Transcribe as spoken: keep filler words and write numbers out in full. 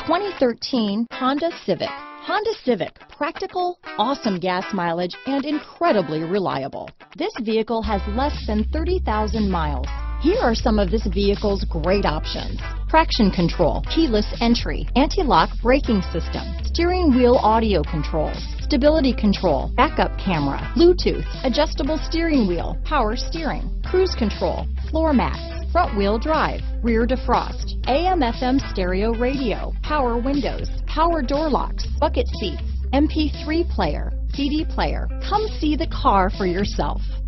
twenty thirteen Honda Civic. Honda Civic, practical, awesome gas mileage, and incredibly reliable. This vehicle has less than thirty thousand miles. Here are some of this vehicle's great options: traction control, keyless entry, anti-lock braking system, steering wheel audio controls, stability control, backup camera, Bluetooth, adjustable steering wheel, power steering, cruise control, floor mats, front wheel drive, rear defrost, A M F M stereo radio, power windows, power door locks, bucket seats, M P three player, C D player. Come see the car for yourself.